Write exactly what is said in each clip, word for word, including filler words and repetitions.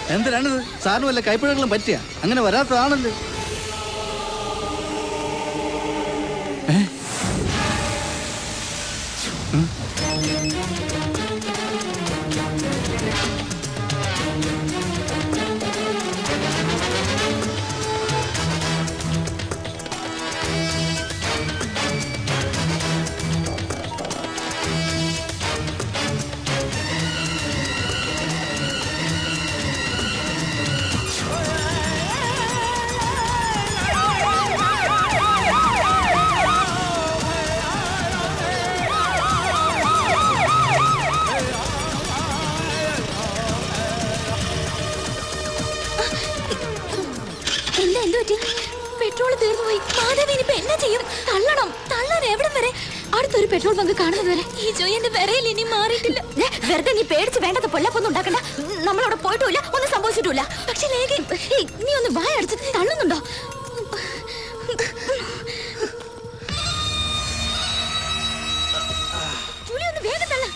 എന്തിനാണിത്? സാറിന് വല്ല കൈപ്പിഴകളും പറ്റിയ? അങ്ങനെ വരാത്തതാണല്ലോ. പെട്രോൾ തീർന്നുപോയി. മാധവിനിപ്പോ എന്നാ ചെയ്യും? തള്ളണം. തള്ളാൻ എവിടം വരെ? അടുത്തൊരു പെട്രോൾ ബങ്ക് കാണുന്നത് വരെ ഈ ജോയിന്റെ വിറയിൽ ഇനി മാറിയിട്ടില്ല. വെറുതെ നീ പേടിച്ച് വേണ്ടത് പൊല്ലപ്പൊന്നും ഉണ്ടാക്കണ്ട. നമ്മളവിടെ പോയിട്ടുമില്ല, ഒന്നും സംഭവിച്ചിട്ടില്ല. പക്ഷെ ലേഖ നീ ഒന്ന് വായ അടിച്ച് തള്ളുന്നുണ്ടോ? ജൂലി ഒന്ന് വേഗം തള്ള.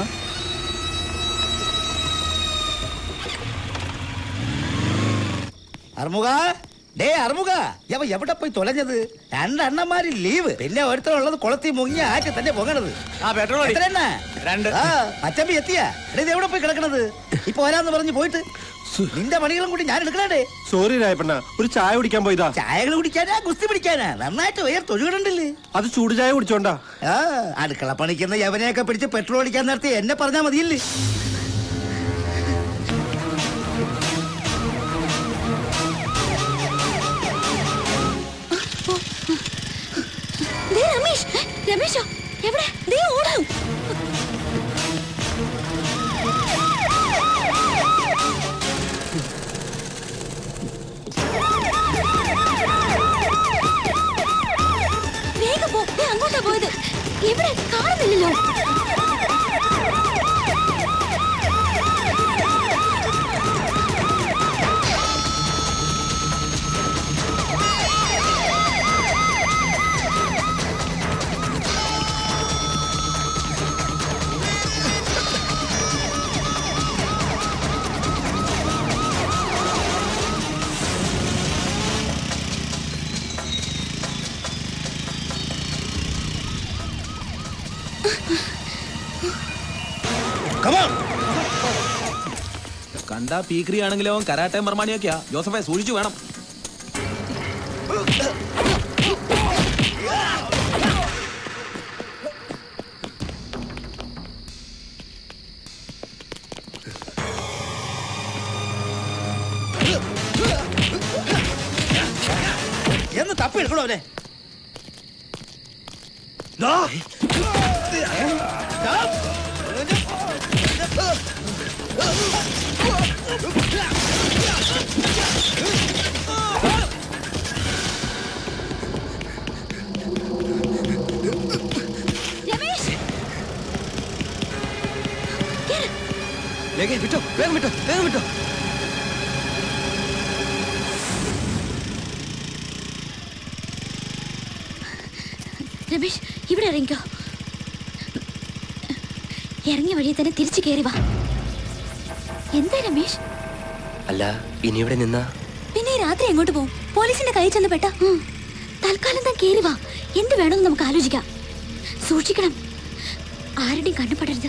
അർമുഖ, ഡേ അർമുഖ, യവ എവിടെ പോയി തൊലഞ്ഞത്? രണ്ടെണ്ണന്മാര് ലീവ്, പിന്നെ ഒരുത്തരുള്ളത് കുളത്തി മുങ്ങി ആറ്റി തന്നെ പൊങ്ങണത്. അച്ചമ്പി എത്തിയാ? ഇത് എവിടെ പോയി കിടക്കണത്? ഇപ്പൊ വരാന്ന് പറഞ്ഞു പോയിട്ട് നിന്റെ പണികളും കൂടി ഞാൻ എടുക്കണേ. സോറി രായപ്പണ്ണ, ഒരു ചായ കുടിക്കാൻ പോയതാ. ചായകൾ കുടിക്കാനാ ഗുസ്തി പിടിക്കാനാ? നന്നായിട്ട് വയർ തൊഴുകണ്ടല്ലേ? അത് ചൂട് ചായ കുടിച്ചോണ്ടാ. ആ അടുക്കള പണിക്കുന്ന യവനെയൊക്കെ പിടിച്ച് പെട്രോൾ അടിക്കാൻ നേരത്തെ എന്നെ പറഞ്ഞാ മതിയില്ലേ? രമേശ്, രമേശോ എവിടെ? ദേ ഓടും. വേഗം പോ. അങ്ങോട്ടാ പോയത്. എവിടെ കാണുന്നില്ലല്ലോ. കണ്ടാ പീക്രി ആണെങ്കിലും അവൻ കരാട്ടെ മർമാണിയൊക്കെയാ. ജോസഫെ സൂക്ഷിച്ചു വേണം. എന്ന് തപ്പി എടുക്കണോ അവനെ? വിട്ടോ, വേഗം വിട്ടോ, വേഗം വിട്ടോ. രമേശ്, ഇവിടെ ഇറങ്ങിക്കോ. ഇറങ്ങിയ വഴി തന്നെ തിരിച്ചു കയറി വാ. എന്താ രമേശ്? അല്ല, ഇനി ഇവിടെ നിന്നാ പിന്നെ രാത്രി എങ്ങോട്ട് പോകും? പോലീസിന്റെ കൈ ചെന്ന് പെട്ട. തൽക്കാലം താൻ കയറി വാ. എന്ത് വേണമെന്ന് നമുക്ക് ആലോചിക്കാം. സൂക്ഷിക്കണം, ആരുടെയും കണ്ണുപെടരുത്.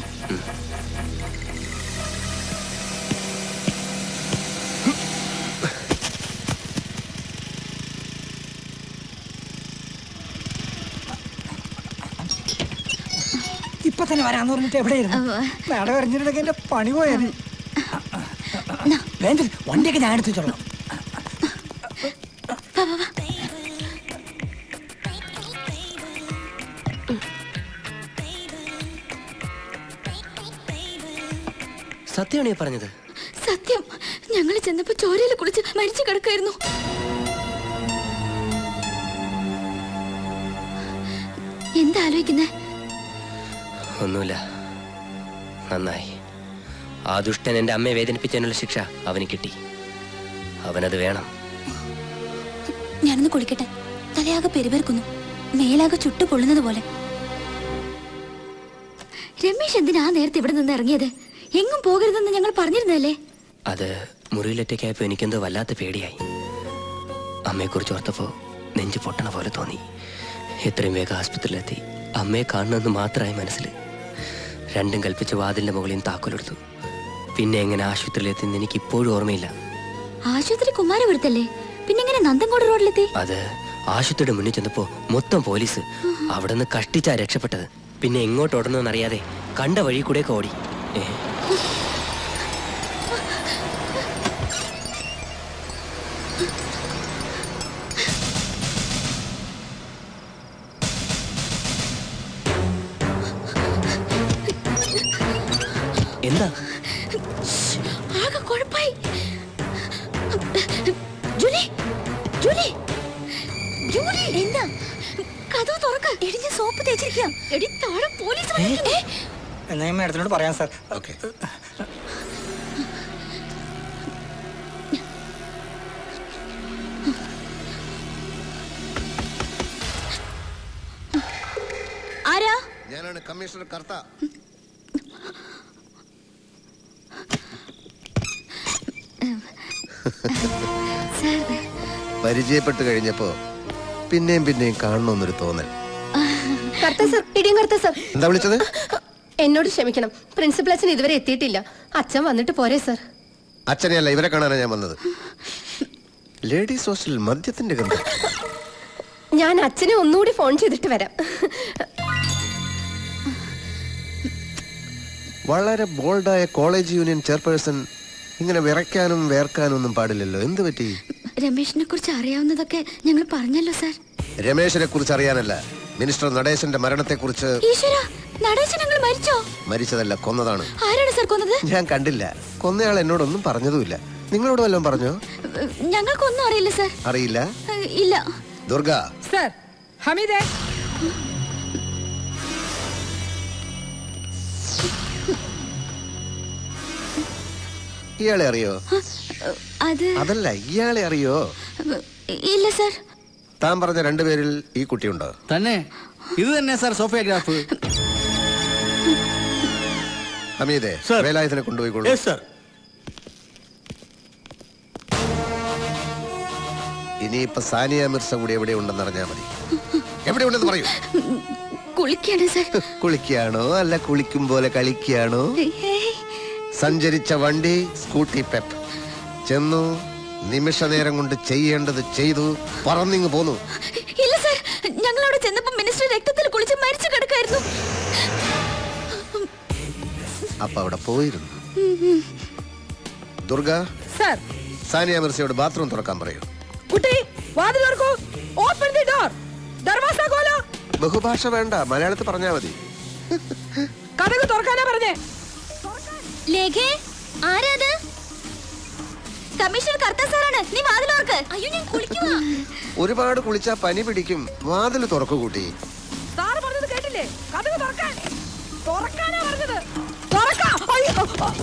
ഇപ്പൊ തന്നെ വരാന്ന് പറഞ്ഞിട്ട് എവിടെയായിരുന്നു? നട വരഞ്ഞിട്ടുണ്ടെങ്കിൽ എന്റെ പണി പോയത്. വണ്ടിയൊക്കെ ഞാൻ എടുത്തു വെച്ചോളാം. സത്യമാണോ ഈ പറഞ്ഞത്? സത്യം. ഞങ്ങൾ ചെന്നപ്പോ ചോരയിൽ കുളിച്ച് മരിച്ചു കിടക്കായിരുന്നു. എന്താ ആലോചിക്കുന്നേ? ഒന്നുമില്ല. നന്നായി. ആ ദുഷ്ടൻ എന്റെ അമ്മയെ വേദനിപ്പിച്ചതിനുള്ള ശിക്ഷ അവന് കിട്ടി. അവനത് വേണം. ഞാനൊന്ന് കുളിക്കട്ടെ. തലയാകെ പെരുപേർക്കുന്നു, മേലാകെ ചുട്ടു പൊള്ളുന്നത് പോലെ. രമേശ് എന്തിനാ നേരത്തെ ഇവിടെ നിന്ന് ഇറങ്ങിയത്? എങ്ങും പോകരുതെന്ന് ഞങ്ങൾ പറഞ്ഞിരുന്നല്ലേ? അത് മുറിയിലൊറ്റയ്ക്കായപ്പോൾ എനിക്കെന്തോ വല്ലാത്ത പേടിയായി. അമ്മയെക്കുറിച്ച് ഓർത്തപ്പോൾ നെഞ്ച് പൊട്ടണ പോലെ തോന്നി. എത്രയും വേഗം ആസ്പത്രിയിലെത്തി അമ്മയെ കാണണമെന്ന് മാത്രമായി മനസ്സിൽ. രണ്ടും കൽപ്പിച്ച് വാതിലിന്റെ മുകളിൽ താക്കോലെടുത്തു. പിന്നെ എങ്ങനെ ആശുപത്രിയിലെത്തിന്ന് എനിക്ക് ഇപ്പോഴും ഓർമ്മയില്ല. ആശുപത്രി കുമാരപുരത്തല്ലേ, പിന്നെ എങ്ങനെ നന്ദൻകോട് റോഡിലെത്തി? അത് ആശുപത്രിയുടെ മുന്നിൽ ചെന്നപ്പോ മൊത്തം പോലീസ്. അവിടെ നിന്ന് കഷ്ടിച്ചാ രക്ഷപ്പെട്ടത്. പിന്നെ എങ്ങോട്ട് ഓടണമെന്നറിയാതെ കണ്ട വഴി കൂടെ ഓടി. ഏ എന്താ ആകെ കുഴപ്പായി. ജൂലി, ജൂലി, ജൂലി, എന്താ? കഥവ് തുറക്ക. എടിഞ്ഞ സോപ്പ് തേച്ചിരിക്കാം. എടി താഴെ പോലീസ് വന്നിട്ടുണ്ട്. എന്നാ ഞാൻ മേഡത്തിനോട് പറയാം സാർ. ഓക്കെ. ആരാ? ഞാനാണ് കമ്മീഷണർ കർത്ത. പരിചയപ്പെട്ട് കഴിഞ്ഞപ്പോ പിന്നെയും പിന്നെയും കാണണമെന്നൊരു തോന്നൽ. എന്താ വിളിച്ചത്? എന്നോട് ക്ഷമിക്കണം, പ്രിൻസിപ്പൽ അച്ഛൻ ഇതുവരെ എത്തിയിട്ടില്ല. അച്ഛൻ വന്നിട്ട് പോരെ സർ? അച്ഛനെയല്ല, ഇവരെ കാണാനാണ് ഞാൻ വന്നത്. ലേഡീസ് ഹോസ്റ്റലിൽ മദ്യത്തിന്റെ ഗന്ധം. ഞാൻ അച്ഛനെ ഒന്നുകൂടി ഫോൺ ചെയ്തിട്ട് വരാം. വളരെ ബോൾഡായ കോളേജ് യൂണിയൻ ചെയർപേഴ്സൺ ഇങ്ങനെ വിറയ്ക്കാനും വേർക്കാനും ഒന്നും പാടില്ലല്ലോ. എന്ത് പറ്റി? രമേശിനെ കുറിച്ച് അറിയാവുന്നതൊക്കെ ഞങ്ങൾ പറഞ്ഞല്ലോ സാർ. രമേശിനെ കുറിച്ച് അറിയാനല്ല, മിനിസ്റ്റർ നടേശന്റെ മരണത്തെ കുറിച്ച്. മരിച്ചതല്ല, കൊന്നതാണ്. ആരാണ് സാർ കൊന്നത്? ഞാൻ കണ്ടില്ല. കൊന്നയാൾ എന്നോടൊന്നും പറഞ്ഞതുമില്ല. നിങ്ങളോട് വല്ലതും പറഞ്ഞോ? ഞങ്ങൾക്കൊന്നും അറിയില്ല സാർ. അറിയില്ല? ഇല്ല. ദുർഗ സർ. ഹമീദേ, ഇയാളെ അറിയോ? അത് അതല്ല, ഇയാളെ അറിയോ? ഇല്ല സാർ. താൻ പറഞ്ഞ രണ്ടുപേരിൽ ഈ കുട്ടിയുണ്ടോ? തന്നെ, ഇത് തന്നെ സാർ സോഫിയോഗ്രാഫ്. ഹമീദേ, വേലായുധനെ കൊണ്ടുപോയിക്കോളൂ. ഇനിയിപ്പൊ സാനിയ മിർസ കൂടി എവിടെ ഉണ്ടെന്ന് അറിഞ്ഞാൽ മതി. എവിടെ ഉണ്ടെന്ന് പറയൂ. കുളിക്കാണ് സാർ. കുളിക്കാണോ അല്ല കുളിക്കും പോലെ കളിക്കാണോ? സഞ്ചരിച്ച വണ്ടി സ്കൂട്ടി പെപ്പ്. ചെന്നു, നിമിഷ നേരം കൊണ്ട് ചെയ്യേണ്ടത് ചെയ്തു, പറന്നിങ് പോന്നു. ഇല്ല സാർ, ഞങ്ങളവിടെ ചെന്നപ്പോ മിനിസ്റ്റർ രക്തത്തിൽ കുളിച്ച് മരിച്ചു കിടക്കായിരുന്നു. അപ്പൊ അവിടെ പോയിരുന്നു. ദുർഗ സർ. സാനിയ മിർസയോട് ബാത്റൂം തുറക്കാൻ പറയൂ. കുട്ടി, വാതിൽ തുറക്കൂ. Open the door. ദർവാസ ഖോലോ. ബഹുഭാഷ വേണ്ട, മലയാളത്തിൽ പറഞ്ഞാ മതി. കതക് തുറക്കാനാ പറഞ്ഞേ. ലേഖേ, ആരാത്? കമ്മീഷണർ കർത്ത സാറാണ്. നീ വാതിൽ തുറക്ക്. അയ്യോ, ഞാൻ കുളിക്കുവാ. ഒരുപാട് കുളിച്ചാ പനി പിടിക്കും. വാതിൽ തുറക്കു കൂട്ടി. സാർ പറഞ്ഞത് കേട്ടില്ലേ? കതക് തുറക്കാൻ. തുറക്കാനാ പറഞ്ഞത്. തുറക്കാം. അയ്യോ.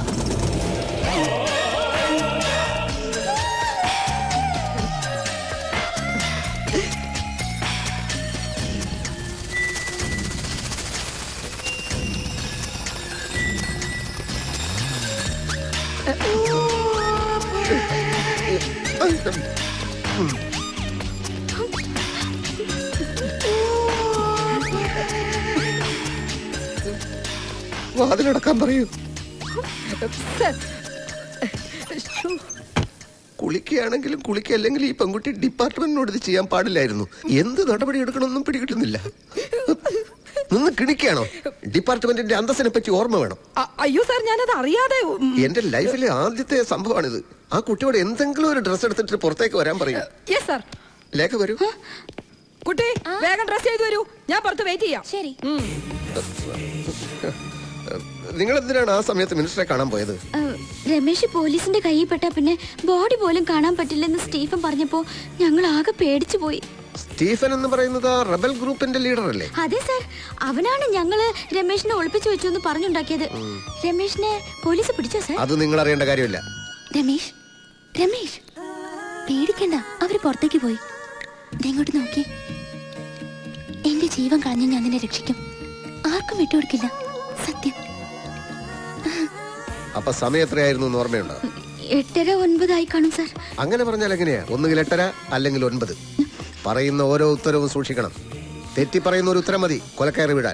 വാതിലടക്കാൻ പറയൂ. കുളിക്കുകയാണെങ്കിലും കുളിക്കല്ലെങ്കിലും ഈ പെൺകുട്ടി ഡിപ്പാർട്ട്മെന്റിനോട് ഇത് ചെയ്യാൻ പാടില്ലായിരുന്നു. എന്ത് നടപടി എടുക്കണമെന്നും പിടികിട്ടുന്നില്ല. നിന്ന് കിണിക്കാണോ? ഡിപ്പാർട്ട്മെന്റിന്റെ അന്തസ്സിനെ പറ്റി ഓർമ്മ വേണം. അയ്യോ സാർ, ഞാനത് അറിയാതെ. എന്റെ ലൈഫിലെ ആദ്യത്തെ സംഭവമാണിത്. ആ കുട്ടിയോട് എന്തെങ്കിലും ഒരു ഡ്രസ് എടുത്തിട്ട് പുറത്തേക്ക് വരാൻ പറയും. ലേഖ വരൂ. കുട്ടി, വേഗം ഡ്രസ് ചെയ്തു വരൂ. ഞാൻ പുറത്ത് വെയിറ്റ് ചെയ്യാം. ശരി. നിങ്ങൾ എന്തിനാണ് ആ സമയത്ത് മിനിസ്റ്ററെ കാണാൻ പോയത്? രമേശ് പോലീസിന്റെ കയ്യിൽ പെട്ടാ പിന്നെ ബോഡി പോലും കാണാൻ പറ്റില്ലെന്ന് സ്റ്റീഫൻ പറഞ്ഞപ്പോ ഞങ്ങൾ ആകെ പേടിച്ചു പോയി. സ്റ്റീഫൻ എന്ന് പറയുന്നത് ആ റബൽ ഗ്രൂപ്പിന്റെ ലീഡർ അല്ലേ? അതെ സാർ, അവനാണ് ഞങ്ങള് രമേശിനെ ഒളിപ്പിച്ചു വെച്ചു എന്ന് പറഞ്ഞുണ്ടാക്കിയത്. രമേശിനെ പോലീസ് പിടിച്ചോ സാർ? അത് നിങ്ങൾ അറിയേണ്ട കാര്യമില്ല. രമേശ്, രമേശ് പേടിക്കണ്ട, അവര് പുറത്തേക്ക് പോയി. ഇങ്ങോട്ട് നോക്കി. എന്റെ ജീവൻ കളഞ്ഞു ഞാൻ നിന്നെ രക്ഷിക്കും. ആർക്കും വിട്ടുകൊടുക്കില്ല, സത്യം. അപ്പൊ സമയം എത്രയായിരുന്നു ഓർമ്മയുണ്ടോ? എട്ടര ഒൻപതായി കാണും സാർ. അങ്ങനെ പറഞ്ഞാൽ എങ്ങനെയാ? ഒന്നുകിൽ എട്ടര അല്ലെങ്കിൽ ഒൻപത്. പറയുന്ന ഓരോ ഉത്തരവും സൂക്ഷിക്കണം. തെറ്റി പറയുന്ന ഒരു ഉത്തരം മതി കൊലക്കയറി വിടാൻ.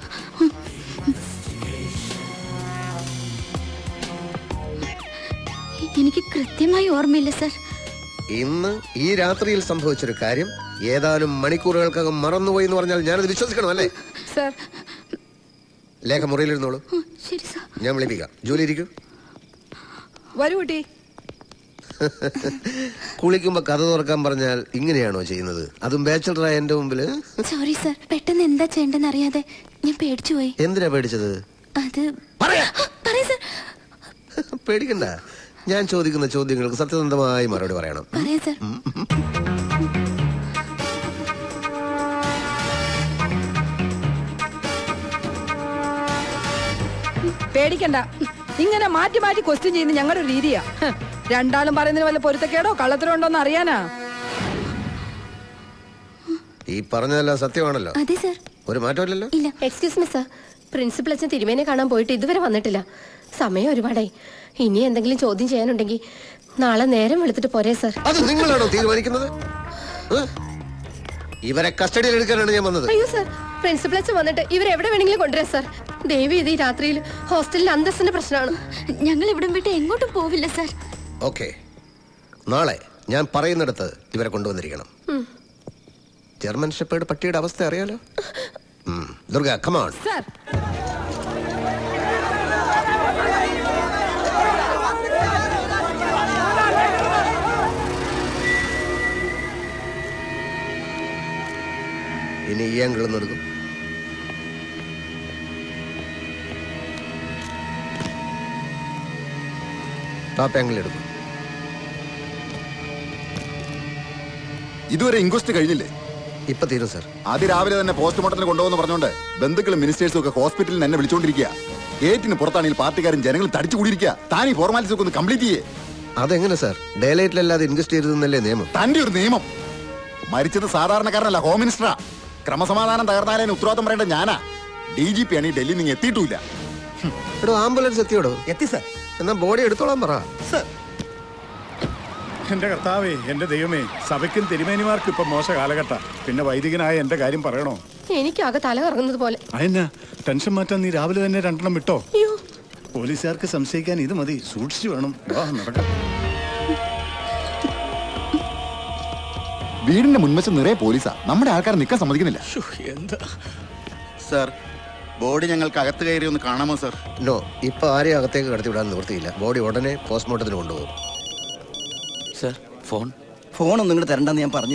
എനിക്ക് കൃത്യമായി ഓർമ്മയില്ല സാർ. ഇന്ന് ഈ രാത്രിയിൽ സംഭവിച്ചൊരു കാര്യം ഏതാനും മണിക്കൂറുകൾക്കകം മറന്നുപോയി എന്ന് പറഞ്ഞാൽ ഞാനത് വിശ്വസിക്കണം അല്ലേ? സാർ ലേഖ മുറിയിലിരുന്നോളൂ. ശരി സാർ. ഞാൻ വിളിപ്പിക്കാം. ജോലി ഇരിക്കൂ. വരൂ കുട്ടി. കുളിക്കുമ്പോ കഥ തുറക്കാൻ പറഞ്ഞാൽ ഇങ്ങനെയാണോ ചെയ്യുന്നത്? അതും ബാച്ചലറായ എന്റെ മുമ്പില്. സോറി സാർ, പെട്ടെന്ന് എന്താ ചെയ്യേണ്ടെന്ന് അറിയാതെ ഞാൻ പേടിച്ചു പോയി. എന്തിനാ പേടിച്ചത്? അത് പറയാ പറയാ സാർ. പേടിക്കണ്ട. ഞാൻ ചോദിക്കുന്ന ചോദ്യങ്ങൾക്ക് സത്യസന്ധമായി മറുപടി പറയണം. പറയാ സാർ. പേടിക്കണ്ട. ഇങ്ങനെ മാറ്റി മാറ്റി ക്വസ്റ്റ്യൻ ചെയ്യുന്ന ഞങ്ങളുടെ ഒരു രീതിയാ. രണ്ടാളും പറയുന്നതിന് വല്ല പൊരുത്തക്കേടോ കള്ളത്തരോ ഉണ്ടോന്ന് അറിയാനാ. ഈ പറഞ്ഞതെല്ലാം സത്യമാണല്ലോ? അതെ സാർ. ഒരു മാറ്റമില്ലല്ലോ? ഇല്ല. എക്സ്ക്യൂസ് മി സാർ, പ്രിൻസിപ്പൽ അച്ഛൻ തിരുമേനെ കാണാൻ പോയിട്ട് ഇതുവരെ വന്നിട്ടില്ല. സമയം ഒരുപാടായി. ഇനി എന്തെങ്കിലും ചോദ്യം ചെയ്യാനുണ്ടെങ്കിൽ നാളെ നേരം വെളുത്തിട്ട് പോരേ സാർ. അത് നിങ്ങളാണോ തീരുമാനിക്കുന്നത്? ഇവരെ കസ്റ്റഡിയിൽ എടുക്കാനാണ് ഞാൻ വന്നത്. അയ്യോ സാർ, പ്രിൻസിപ്പൽ അച്ഛൻ വന്നിട്ട് ഇവരെ എവിടെ വേണമെങ്കിലും കൊണ്ടുവരാം സാർ. ദേവി ഇത് ഈ രാത്രിയിൽ ഹോസ്റ്റലിൽ അന്തസ്സിന്റെ പ്രശ്നമാണ്. ഞങ്ങൾ ഇവിടം വിട്ട് എങ്ങോട്ടും പോവില്ല സാർ. ഓക്കെ, നാളെ ഞാൻ പറയുന്നിടത്ത് ഇവരെ കൊണ്ടുവന്നിരിക്കണം. ജർമ്മൻ ഷെപ്പേർഡ് പട്ടിയുടെ അവസ്ഥ അറിയാലോ? Durga, come on. സാർ ഇനി ഈ ആംഗിൾ ഒന്ന് എടുക്കും. ടോപ്പ് ആംഗിൾ എടുക്കും. ഇതുവരെ ഇൻക്വസ്റ്റ് കഴിഞ്ഞില്ലേ? ഇപ്പൊ തീരും സാർ. ആദ്യ രാവിലെ തന്നെ പോസ്റ്റ്മോർട്ടത്തിന് കൊണ്ടുപോകുന്ന പറഞ്ഞോണ്ട് ബന്ധുക്കളും മിനിസ്റ്റേഴ്സും ഒക്കെ ഹോസ്പിറ്റലിൽ എന്നെ വിളിച്ചോണ്ടിരിക്കുക. ഗേറ്റിന് പുറത്താണെങ്കിൽ പാർട്ടിക്കാരും ജനങ്ങളും തടിച്ചു കൂടിയിരിക്കുക. താൻ ഈ ഫോർമാലിറ്റീസ് ഒക്കെ ഒന്ന് കംപ്ലീറ്റ് ചെയ്യേ. അതെങ്ങനെ സാർ? ഡേ ലൈറ്റിലല്ലാതെ ഇൻവെസ്റ്റ് ചെയ്തതെന്നല്ലേ നിയമം? തന്റെ ഒരു നിയമം. മരിച്ചത് സാധാരണക്കാരനല്ല, ഹോം മിനിസ്റ്ററാ. ക്രമസമാധാനം തകർന്നാലേ ഉത്തരവാദിത്തം പറയേണ്ട ഞാനാ. ഡി ജി പി ആണ് ഈ ഡൽഹിയിൽ നിങ്ങൾ എത്തിയിട്ടില്ല. എടോ, ആംബുലൻസ് എത്തിയോടോ? എത്തി സാർ. എന്നാ ബോഡി എടുത്തോളാൻ പറ. എന്റെ കർത്താവേ, എന്റെ ദൈവമേ, സഭയ്ക്കും തിരുമേനിമാർക്കും ഇപ്പൊ മോശ കാലഘട്ട. പിന്നെ വൈദികനായ എന്റെ കാര്യം പറയണോ? എനിക്കാകെ തല കറങ്ങുന്നത് പോലെ. അതെന്നാ ടെൻഷൻ മാറ്റാൻ നീ രാവിലെ തന്നെ രണ്ടെണ്ണം വിട്ടോ? പോലീസുകാർക്ക് സംശയിക്കാൻ ഇത് മതി. സൂക്ഷിച്ചു വേണം വിവാഹം നടക്കാം. വീടിന്റെ മുൻവശം നിറയെ പോലീസാ. നമ്മുടെ ആൾക്കാർ നിൽക്കാൻ സമ്മതിക്കുന്നില്ല. എന്താ സാർ, ബോഡി ഞങ്ങൾക്ക് അകത്ത് കയറി ഒന്ന് കാണാമോ സാർ? നോ, ഇപ്പൊ ആരെയും അകത്തേക്ക് കടത്തി വിടാൻ നിവൃത്തിയില്ല. ബോഡി ഉടനെ പോസ്റ്റ്മോർട്ടത്തിന് കൊണ്ടുപോകും. ഫോൺ ഫോണൊന്നും ഇങ്ങോട്ട് തരണ്ടെന്ന് ഞാൻ പറഞ്ഞു.